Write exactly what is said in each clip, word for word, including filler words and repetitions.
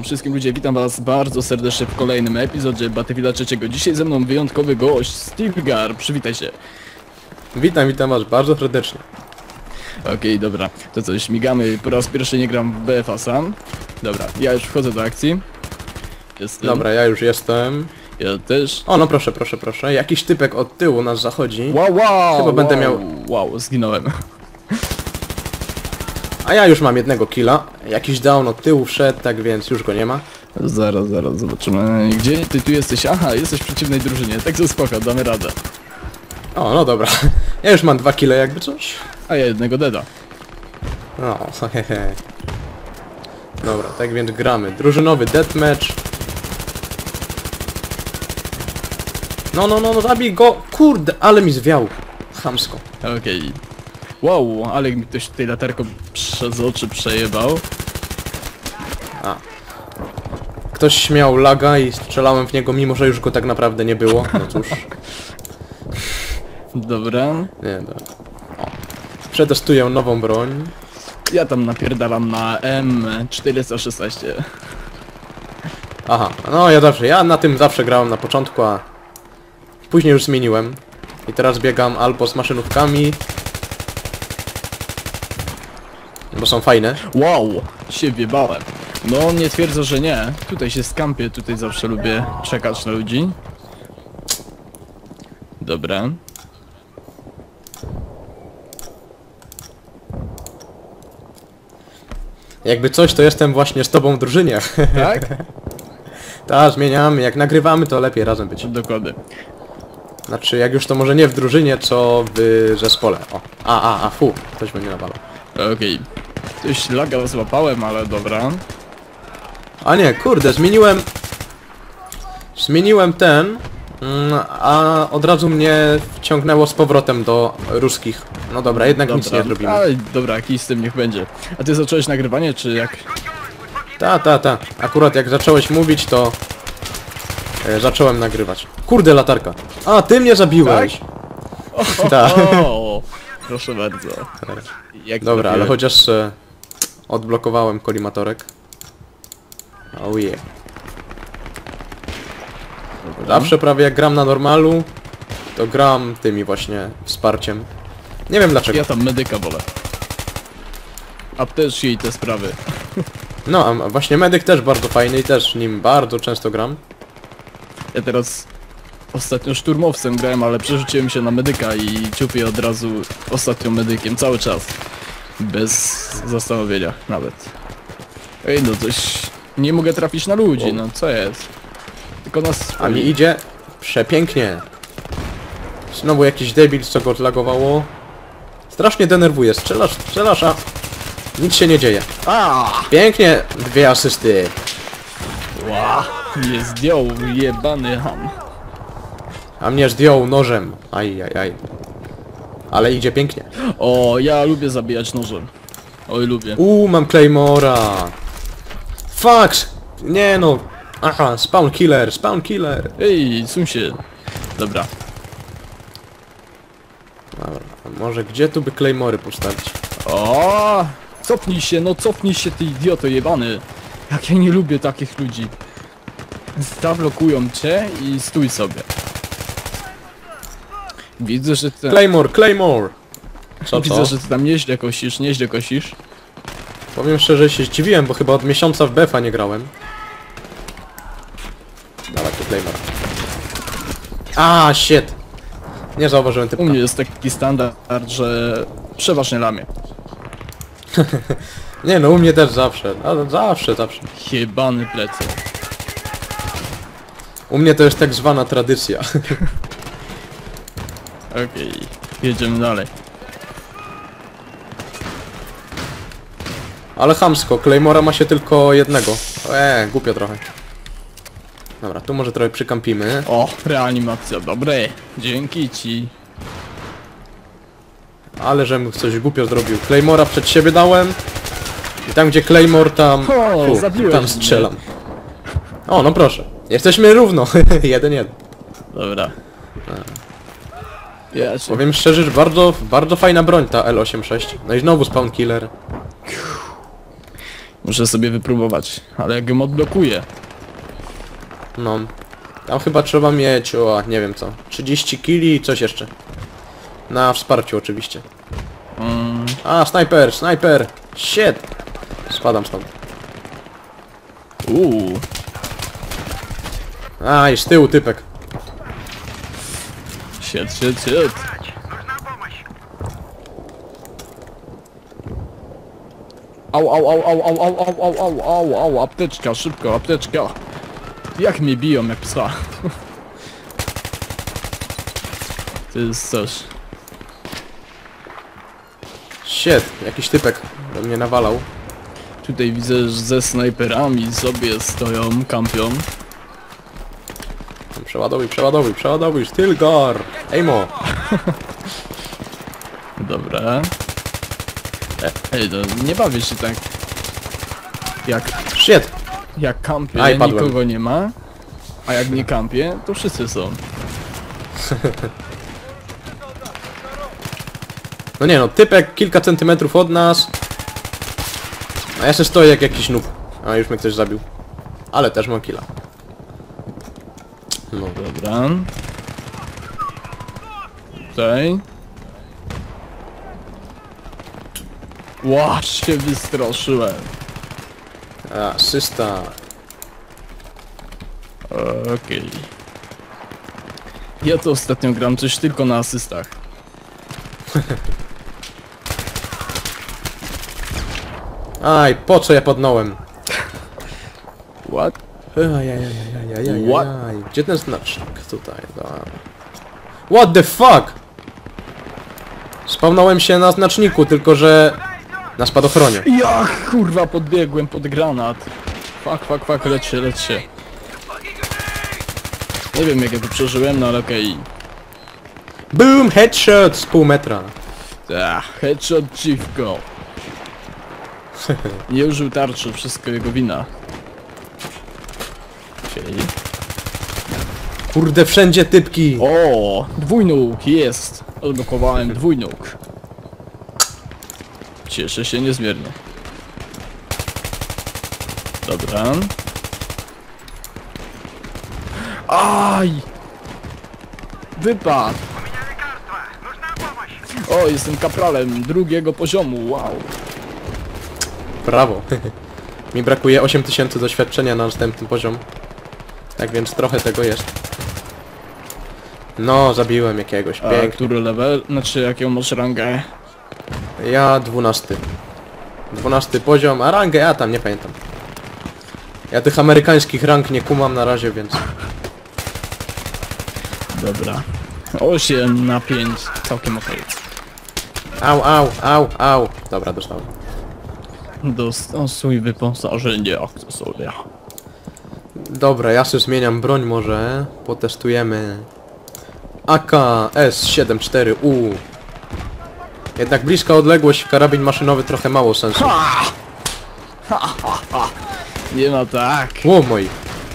wszystkim ludzie, witam was bardzo serdecznie w kolejnym epizodzie Battlefielda trzeciego. Dzisiaj ze mną wyjątkowy gość, Stilgar, przywitaj się. Witam, witam was bardzo serdecznie. Okej, okay, dobra, to co, śmigamy, po raz pierwszy nie gram w B F A sam. Dobra, ja już wchodzę do akcji. Jestem. Dobra, ja już jestem. Ja też. O, no proszę, proszę, proszę, jakiś typek od tyłu nas zachodzi. Wow, wow! Chyba wow, będę miał... Wow, zginąłem. A ja już mam jednego killa. Jakiś down od tyłu wszedł, tak więc już go nie ma. Zaraz, zaraz, zobaczymy. Gdzie ty tu jesteś? Aha, jesteś w przeciwnej drużynie, tak to spoko, damy radę. O, no dobra. Ja już mam dwa kille jakby coś. A ja jednego deda. No, hehe. Dobra, tak więc gramy. Drużynowy deathmatch. No, no, no, no, zabij go! Kurde, ale mi zwiał. Chamsko. Okej. Okay. Wow, ale mi ktoś tutaj latarką przez oczy przejebał. A. Ktoś miał laga i strzelałem w niego, mimo że już go tak naprawdę nie było. No cóż. Dobra. Nie, dobra. O. Przetestuję nową broń. Ja tam napierdalam na M czterysta szesnaście. Aha, no ja zawsze, ja na tym zawsze grałem na początku, a później już zmieniłem. I teraz biegam albo z maszynówkami, bo są fajne. Wow, się wjebałem. No nie twierdzę, że nie. Tutaj się skampię, tutaj zawsze lubię czekać na ludzi. Dobra. Jakby coś, to jestem właśnie z tobą w drużynie. Tak? Tak, zmieniamy, jak nagrywamy, to lepiej razem być. Dokładnie. Znaczy, jak już to może nie w drużynie, co w zespole. O, a, a, a, fu, ktoś będzie nawalał. Okej. Okay. Coś laga złapałem, ale dobra. A nie, kurde, zmieniłem... Zmieniłem ten, mm, a od razu mnie wciągnęło z powrotem do ruskich. No dobra, jednak dobra. nic nie zrobimy. Ale dobra, jakiś z tym niech będzie. A ty zacząłeś nagrywanie, czy jak? Ta, ta, ta. Akurat jak zacząłeś mówić, to... E, zacząłem nagrywać. Kurde, latarka. A, ty mnie zabiłeś. Tak? Tak. O, proszę bardzo. Jak Dobra, ale trafiłem? chociaż e, odblokowałem kolimatorek. Oh yeah. Zawsze prawie jak gram na normalu, to gram tymi właśnie wsparciem. Nie wiem dlaczego. Ja tam medyka wolę. Apteczki i te sprawy. No, a właśnie medyk też bardzo fajny i też nim bardzo często gram. Ja teraz ostatnio szturmowcem grałem, ale przerzuciłem się na medyka i ciupię od razu ostatnio medykiem cały czas. Bez zastanowienia nawet. Ej, no coś... Nie mogę trafić na ludzi, no co jest? Tylko nas... A mi idzie przepięknie. Znowu jakiś debil, co go odlagowało. Strasznie denerwuje. Strzelasz, strzelasz, a nic się nie dzieje. A! Pięknie, dwie asysty. Ła! Nie zdjął, jebany ham. A mnie zdjął nożem. Aj, aj, aj. Ale idzie pięknie. O, ja lubię zabijać nożem. Oj, lubię. Uuu, mam Claymora. Fuck! Nie no. Aha, spawn killer, spawn killer. Ej, sun się. Dobra. Dobra, a może gdzie tu by Claymory postawić? O! Cofnij się, no cofnij się, ty idioto jebany. Jak ja nie lubię takich ludzi. Zablokują cię i stój sobie. Widzę, że ty... Claymore, Claymore! Co, Widzę, co? że ty tam nieźle kosisz, nieźle kosisz. Powiem szczerze, się zdziwiłem, bo chyba od miesiąca w B F A nie grałem. Dawaj tu Claymore. A, shit! Nie zauważyłem typka. U mnie jest taki standard, że przeważnie lamię. Nie no, u mnie też zawsze. A, zawsze, zawsze. Jebany plecy. U mnie to jest tak zwana tradycja. Okej, jedziemy dalej. Ale chamsko, Claymora ma się tylko jednego. Eee, głupio trochę. Dobra, tu może trochę przykampimy. O, reanimacja, dobre. Dzięki ci. Ale żebym coś głupio zrobił. Claymora przed siebie dałem. I tam gdzie Claymore, tam... O, fu, zabiłeś tam mnie. strzelam. O, no proszę. Jesteśmy równo. jeden jeden. Dobra. Ja cię... Powiem szczerze, że bardzo, bardzo fajna broń ta L osiemdziesiąt sześć. No i znowu spawn killer. Muszę sobie wypróbować, ale jak ją odblokuję. No. Tam chyba trzeba mieć, o, nie wiem co, trzydzieści kili i coś jeszcze. Na wsparciu oczywiście. Mm, A, snajper, snajper! Shit! Spadam stąd. uuu. A, i z tyłu typek. Shit, shit, shit. Au, au, au, au, au, au, au, au, au, au, au, apteczka, szybko, apteczka. Jak mnie biją, jak psa. To jest coś. Shit, jakiś typek do mnie nawalał. Tutaj widzę, że ze snajperami sobie stoją, kampią. Przeładowuj, przeładowuj, przeładowuj, Stilgar! Ejmo! Dobra. E, ej, no nie bawię się tak. Jak, Shit! jak kampię, Aj, padłem. nikogo nie ma. A jak nie kampię, to wszyscy są. No nie no, typek kilka centymetrów od nas. A ja się stoję jak jakiś noob. A już mnie ktoś zabił. Ale też mam killa. No. Dobra. Tutaj. Ła, się wystraszyłem. Asysta. Okej. Ja to ostatnio gram coś tylko na asystach. Aj, po co ja podnąłem? What? Ajajajajajajajaj. What? Gdzie ten znacznik? Tutaj, dobra. What the fuck? Spawnąłem się na znaczniku, tylko że... Na spadochronie. Ja kurwa podbiegłem pod granat. Fuck, fuck, fuck, leć się, leć się. Nie wiem jak ja to przeżyłem, no ale okej. Boom! Headshot z pół metra. Okay. Headshot dziwko. Nie użył tarczy, wszystko jego wina. Okej. Kurde, wszędzie typki. O, dwójnóg jest. Odblokowałem dwójnóg. Cieszę się niezmiernie. Dobra. Aj! Wypadł! O, jestem kapralem drugiego poziomu, wow. Brawo. Mi brakuje osiem tysięcy doświadczenia na następny poziom. Tak więc trochę tego jest. No, zabiłem jakiegoś. A Pięknie. który level? Znaczy, jaką masz rangę? Ja dwunasty. Dwunasty poziom, a rangę ja tam nie pamiętam. Ja tych amerykańskich rang nie kumam na razie, więc... Dobra. osiem na pięć, całkiem okej. Au, au, au, au. Dobra, dostałem. Dostosuj wyposażenie akcesoria. Dobra, ja sobie zmieniam broń może. Potestujemy. A K S siedemdziesiąt cztery U. Jednak bliska odległość, karabin maszynowy trochę mało sensu. Ha! Ha, ha, ha. Nie ma tak. Ło moi.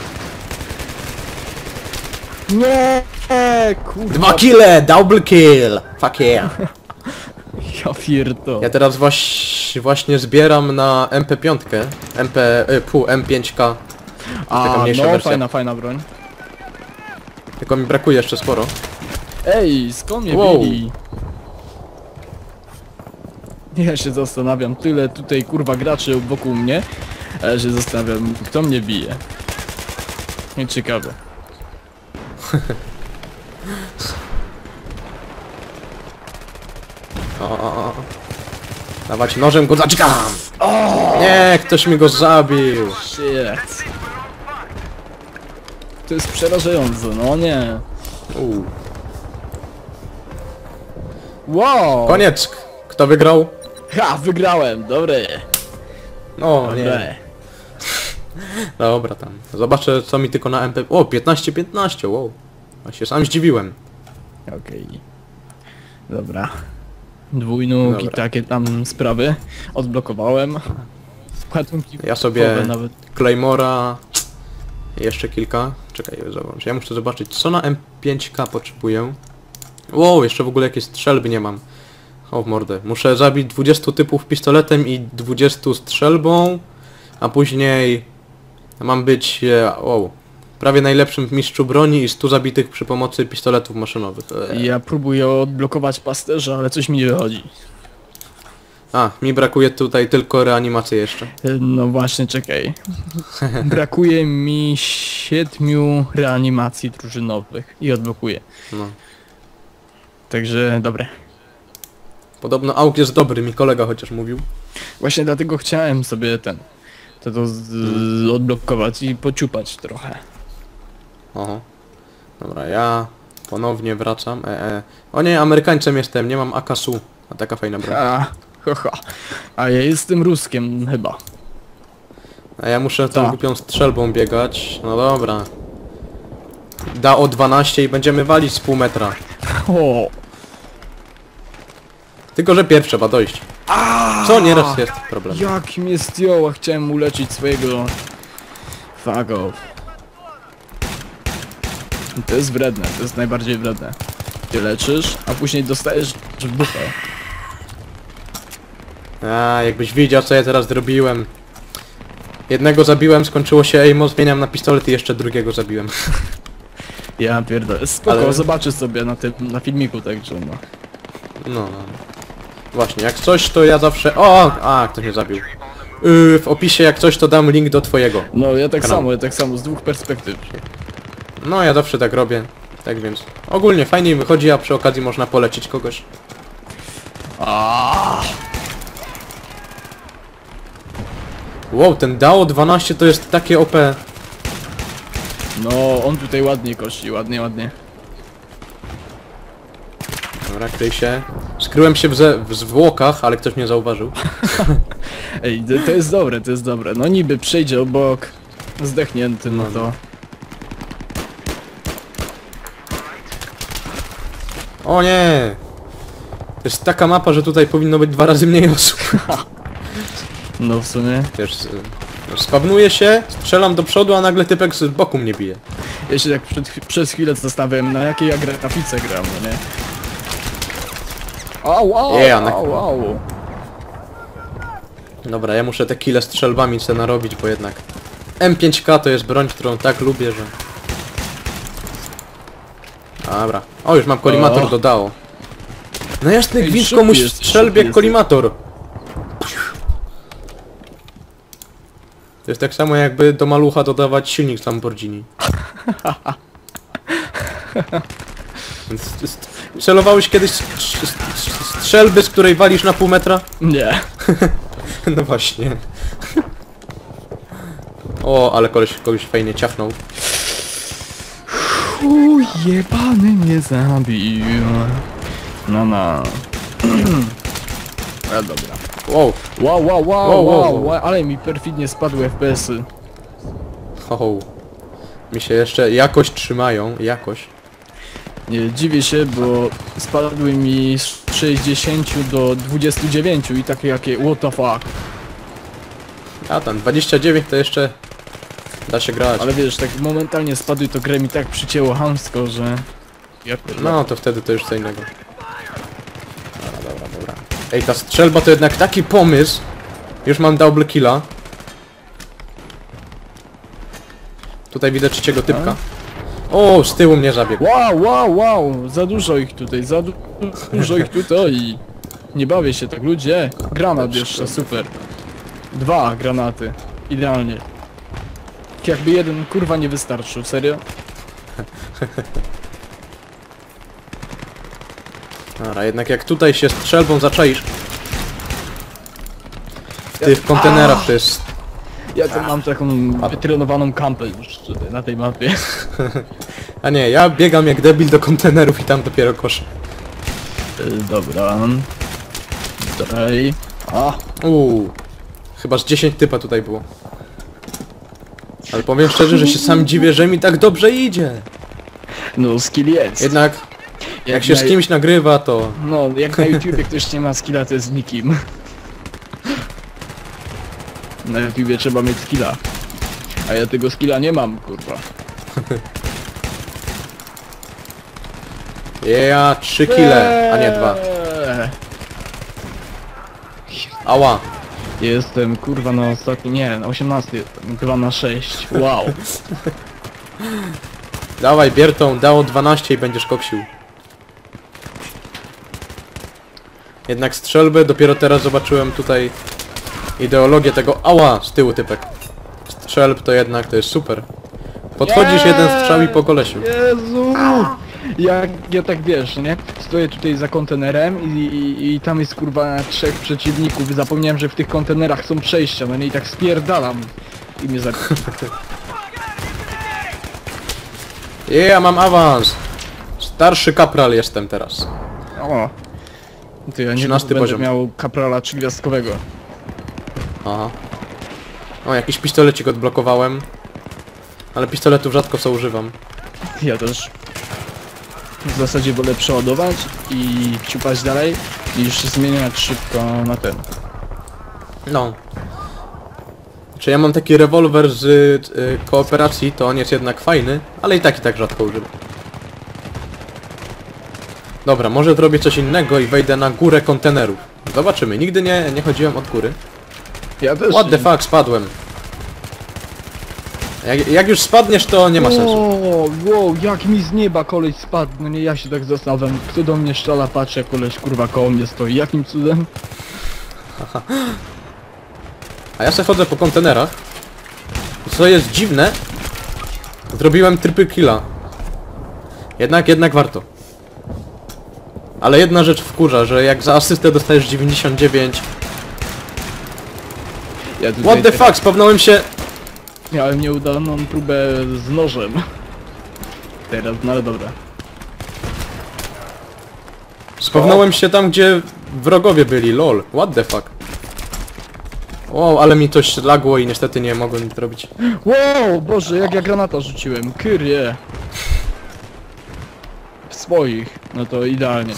Nie, kurwa. Dwa kille! Double kill! Fuck yeah! Ja pierdo. Ja teraz waś, właśnie zbieram na M P pięć. M P... Y, pół M pięć K. taka A, mniejsza no wersja. fajna, fajna broń. Tylko mi brakuje jeszcze sporo. Ej, skąd mnie Wow. bili? Ja się zastanawiam, tyle tutaj kurwa graczy wokół mnie, ale się zastanawiam, kto mnie bije. Nieciekawe. O, o, o. Dawać nożem go zaczekam! Nie, ktoś mi go zabił! Shit. To jest przerażające, no nie. U. Wow! Koniec! Kto wygrał? Ha, wygrałem, dobry. No Dobre. nie. Dobra tam. Zobaczę co mi tylko na M P... O, piętnaście piętnaście, wow. Ja się sam zdziwiłem. Okej. Dobra. Dwójnóg i Dobra. takie tam sprawy. Odblokowałem. Ładunki Ja sobie wybuchowe nawet. Claymora... i jeszcze kilka. Czekaj, zobacz. Ja muszę zobaczyć co na M pięć K potrzebuję. Wow, jeszcze w ogóle jakieś strzelby nie mam. O w mordę. Muszę zabić dwudziestu typów pistoletem i dwudziestu strzelbą. a później mam być e, wow, prawie najlepszym w mistrzu broni i stu zabitych przy pomocy pistoletów maszynowych. Eee. Ja próbuję odblokować pasterza, ale coś mi nie wychodzi. A, mi brakuje tutaj tylko reanimacji jeszcze. No właśnie, czekaj. Brakuje mi siedmiu reanimacji drużynowych i odblokuję. No. Także dobre. Podobno auk jest dobry, mi kolega chociaż mówił. Właśnie dlatego chciałem sobie ten... To, to z, z, odblokować i pociupać trochę. Oho. Dobra, ja ponownie wracam. E, e. O nie, Amerykańcem jestem, nie mam A K S U. A taka fajna broń. A, ho, ho. A ja jestem Ruskiem chyba. A ja muszę tą Ta. głupią strzelbą biegać. No dobra. Da o dwanaście i będziemy walić z pół metra. O! Tylko, że pierw trzeba dojść. Co nieraz jest problem. Jak mnie zdjął, chciałem uleczyć swojego... Fuck off. To jest wredne, to jest najbardziej wredne. Ty leczysz, a później dostajesz w dupę. A, jakbyś widział, co ja teraz zrobiłem. Jednego zabiłem, skończyło się aimo, zmieniam na pistolet i jeszcze drugiego zabiłem. Ja pierdolę. Spoko, Ale- zobaczysz sobie na tym, na filmiku, także no. No, no. Właśnie, jak coś to ja zawsze... O! A, ktoś mnie zabił. Yy, w opisie jak coś to dam link do twojego. No ja tak Kanał. samo, ja tak samo, z dwóch perspektyw. No, ja zawsze tak robię. Tak więc... Ogólnie fajnie wychodzi, a przy okazji można polecić kogoś. Aaaa! Wow, ten D A O dwanaście to jest takie O P. No, on tutaj ładnie kości, ładnie, ładnie. Dobra, kryj się. Skryłem się w, ze, w zwłokach, ale ktoś mnie zauważył. Ej, to, to jest dobre, to jest dobre. No niby przejdzie obok, zdechnięty, no No, to... O nie! To jest taka mapa, że tutaj powinno być dwa razy mniej osób. No w sumie. Wiesz, y, spawnuję się, strzelam do przodu, a nagle typek z boku mnie bije. Ja się tak przed, przez chwilę zastanawiałem, na jakiej ja grafice gram, no nie? Au, au, Yeah, na- au, au. Dobra, ja muszę te kile strzelbami sobie narobić, bo jednak M pięć K to jest broń, którą tak lubię, że... Dobra. O, już mam kolimator O. do D A O. No jasny Ej, gwint, szybki komuś jesteś, strzelbie szybki jesteś. kolimator. To jest tak samo jakby do malucha dodawać silnik z Lamborghini. Więc st- Celowałeś kiedyś st- st- st- strzelby, z której walisz na pół metra? Nie. No właśnie. O, ale koleś kogoś fajnie ciachnął. Uj, jebany mnie zabił. No, no. A dobra. Wow, Wow, wow, wow, Wow, wow, wow, wow. wow, ale mi perfidnie spadły F P S-y. ho, mi się jeszcze jakoś trzymają, jakoś. Nie dziwię się, bo spadły mi z sześćdziesięciu do dwudziestu dziewięciu i takie jakie what the fuck. A tam dwadzieścia dziewięć to jeszcze da się grać. Ale wiesz, tak momentalnie spadły, to grę mi tak przycięło chamsko, że... Ja pierdolę. No to wtedy to już co innego. Dobra, dobra, dobra. Ej, ta strzelba to jednak taki pomysł. Już mam double killa. Tutaj widzę trzeciego typka. O, z tyłu mnie zabiegł. Wow, wow, wow, za dużo ich tutaj, za du dużo ich tutaj. Nie bawię się tak, ludzie. Granat jeszcze, super. Dwa granaty, idealnie. Jakby jeden kurwa nie wystarczył, serio? Dobra, jednak jak tutaj się strzelbą zaczaisz. W tych kontenerach to jest... Ja tu mam taką wytrenowaną kampę już tutaj na tej mapie. A nie, ja biegam jak debil do kontenerów i tam dopiero koszę. Y, Dobra. Dalej. A, Uuu. Chyba z dziesięć typa tutaj było. Ale powiem szczerze, że się sam dziwię, że mi tak dobrze idzie. no skill jest. Jednak jak się na- z kimś nagrywa, to... No, jak na YouTubie ktoś nie ma skilla, to jest nikim. Na YouTubie trzeba mieć skilla. A ja tego skilla nie mam, kurwa. Ja trzy kile, a nie dwa. Eee. Ała. Jestem kurwa na ostatni, nie, na osiemnasty, chyba na sześć. Wow. Dawaj, Biertą, dało dwanaście i będziesz koksił. Jednak strzelby, dopiero teraz zobaczyłem tutaj ideologię tego... Ała! Z tyłu typek. Strzelb to jednak, to jest super. Podchodzisz, jeden strzał i po kolesiu. Jezu! Jak ja tak wiesz, nie? Stoję tutaj za kontenerem i, i, i tam jest kurwa trzech przeciwników. Zapomniałem, że w tych kontenerach są przejścia, no nie, i tak spierdalam. I mnie zabił. Ja mam awans! Starszy kapral jestem teraz. O! To ja nie trzynasty będę poziom. miał kaprala trzygwiazdkowego. Aha. O, jakiś pistolecik odblokowałem. Ale pistoletów rzadko co używam. Ja też. W zasadzie wolę przeładować i ciupać dalej, niż zmieniać szybko na ten. No. Czy ja mam taki rewolwer z y, kooperacji, to on jest jednak fajny, ale i tak i tak rzadko używam. Dobra, może zrobię coś innego i wejdę na górę kontenerów. Zobaczymy, nigdy nie, nie chodziłem od góry. Ja też. What the fuck, spadłem. Jak, jak już spadniesz, to nie ma sensu. Wow, wow, jak mi z nieba koleś spadł, no nie, ja się tak zastanawiam, kto do mnie strzela, patrzę, koleś kurwa koło mnie stoi, jakim cudem? A ja se chodzę po kontenerach. Co jest dziwne, zrobiłem triple killa. Jednak, jednak warto. Ale jedna rzecz wkurza, że jak za asystę dostajesz dziewięćdziesiąt dziewięć... Ja tutaj What the fuck, spawnąłem się... miałem nieudaną próbę z nożem. Teraz, no ale dobra. Spawnąłem się tam, gdzie wrogowie byli, lol. What the fuck. Wow, ale mi coś lagło i niestety nie mogłem nic zrobić. Wow, Boże, jak ja granata rzuciłem, kyrie. W swoich, no to idealnie.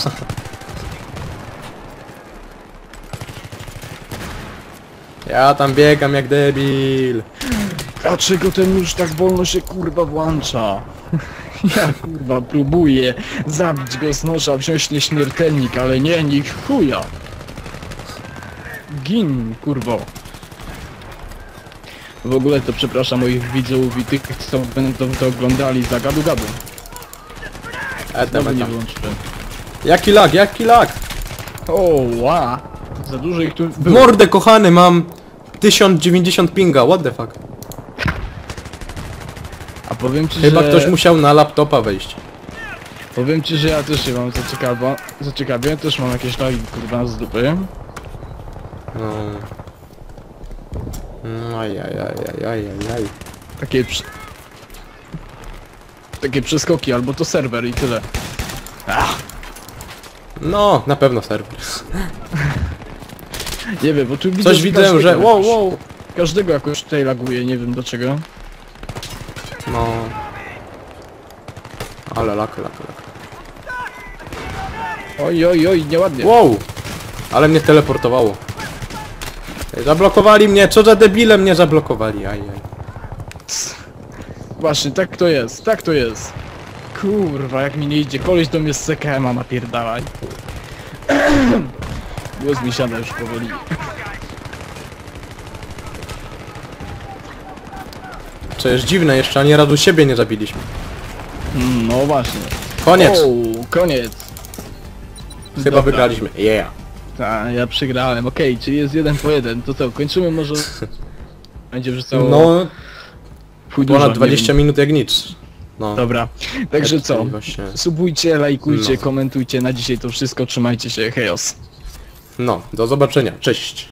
Ja tam biegam jak debil. Dlaczego ten już tak wolno się kurwa włącza? Ja kurwa próbuję zabić go z noża, wziąć nieśmiertelnik, ale nie, niech chuja. Gin, kurwo. W ogóle to przepraszam moich widzów i tych, co będą to oglądali za gadu gadu. E, Znowu tam, nie tam. wyłączyłem. Jaki lag, jaki lag? O, ła. Za dużo ich tu W było. mordę kochany, mam tysiąc dziewięćdziesiąt pinga, what the fuck. A powiem ci, Chyba że... ktoś musiał na laptopa wejść. Powiem ci, że ja też się mam zaciekawa... zaciekawię, też mam jakieś lagi kurwa z dupy. No. No, ajajajajajajaj. Takie przy... Takie przeskoki, albo to serwer i tyle. Ach, No, na pewno serwer. nie wiem, bo tu widzę, Coś że widzę, każdego że... Wow, jakoś- wow. Każdego jakoś tutaj laguje, nie wiem dlaczego. No. Ale lak, lak, lak. Oj, oj, oj, nieładnie. Wow! Ale mnie teleportowało. Ej, zablokowali mnie, co za debile mnie zablokowali, ajaj. Właśnie, tak to jest, tak to jest. Kurwa, jak mi nie idzie, koleś do mnie z C K M-a napierdalaj. Głos mi siada już powoli. Co jest dziwne, jeszcze ani razu siebie nie zabiliśmy. Mm, No właśnie. Koniec! O, koniec. Chyba Dobra. wygraliśmy. Yeah! Tak, ja przegrałem, okej, czyli jest jeden po jeden, to co, kończymy może... Będzie wrzucało... No, chuj dużo, ponad nie dwadzieścia wiem. minut jak nic. No. Dobra, także Tak, co, czyli właśnie- subujcie, lajkujcie, No. komentujcie, na dzisiaj to wszystko, trzymajcie się, hejos. No, do zobaczenia. Cześć!